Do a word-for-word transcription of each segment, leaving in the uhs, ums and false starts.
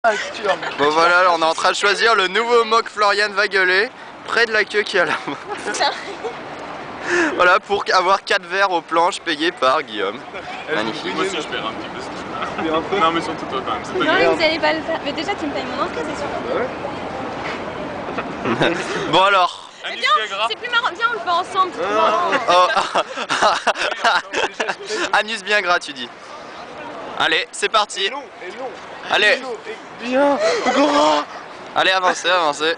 Bon voilà, on est en train de choisir le nouveau mot que Floriane va gueuler près de la queue qui est là. Voilà, pour avoir quatre verres aux planches payés par Guillaume. Magnifique. Moi aussi je paierai un petit peu. Non mais surtout toi quand même. Non mais vous allez pas le faire. Mais déjà tu me payes mon entrée, c'est sûr. Bon alors. Mais viens, c'est plus marrant. Viens, on le fait ensemble. Oh. Anus bien gras, tu dis. Allez, c'est parti. Allez. Bien gras. Allez, avancez, avancez.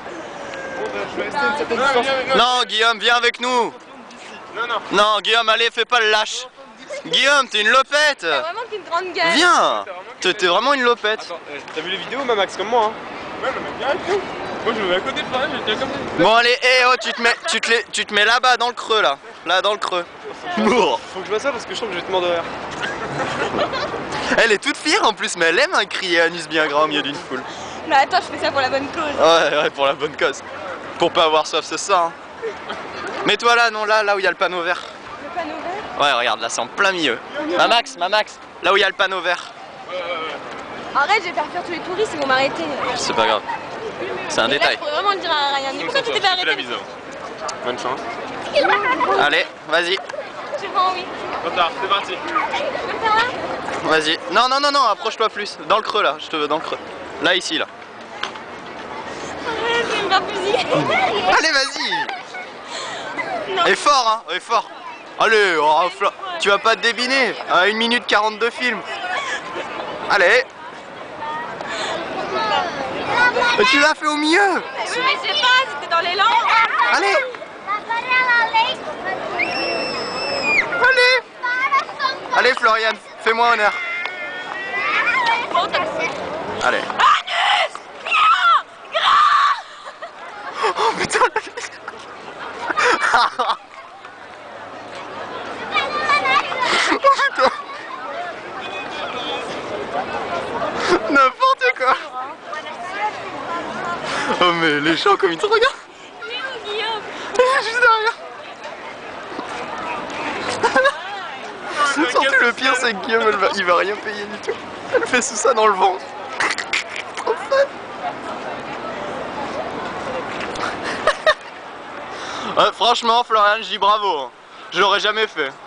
Non, Guillaume, viens avec nous. Non, non. Non, Guillaume, allez, fais pas le lâche. Guillaume, t'es une lopette. T'as vraiment qu'une grande gueule. Viens. T'es vraiment une lopette. Attends, euh, t'as vu les vidéos, Mamax, comme moi hein? Ouais, mais viens avec nous. Moi je me mets à côté de Florian, je tiens comme ça. Bon allez, hé, oh, tu te mets, tu te, tu te mets là-bas dans le creux là. Là dans le creux. Mour. Faut que je vois ça parce que je trouve que je vais te mordre de rire. Elle est toute fière en plus, mais elle aime hein, crier anus bien gras au milieu d'une foule. Mais attends, je fais ça pour la bonne cause. Ouais, ouais, pour la bonne cause. Pour pas avoir soif, c'est ça. Hein. Mets-toi là, non, là, là où il y a le panneau vert. Le panneau vert? Ouais, regarde, là c'est en plein milieu. Ma Max, ma Max, là où il y a le panneau vert. Arrête, je vais faire fuir tous les touristes, ils vont m'arrêter. C'est pas grave. C'est un Mais détail. là, je pourrais vraiment le dire à Ryan. Pourquoi tu t'es pas arrêté? Bonne chance. Allez, vas-y. Tu prends, oui. Trop tard, c'est parti. Tu peux le faire là? Vas-y. Non, non, non, non, approche-toi plus. Dans le creux là, je te veux dans le creux. Là, ici, là. Arrête, je vais me faire fusiller. Allez, vas-y. Et fort, hein, et fort. Allez, oh, Fla... tu vas pas te débiner à une minute quarante-deux film. Allez. Mais tu l'as fait au milieu. Mais oui, mais je sais pas, c'était dans l'élan. Allez. Allez. Allez, Florian, fais-moi honneur. Allez. Anus bien gras. Oh putain. N'importe quoi. Oh mais les gens comme ils te regardent. Il est où, Guillaume? Juste derrière. Surtout le pire c'est que Guillaume elle va, il va rien payer du tout. Elle fait tout ça dans le ventre. Trop fun. Ouais, franchement Florian je dis bravo. Je l'aurais jamais fait.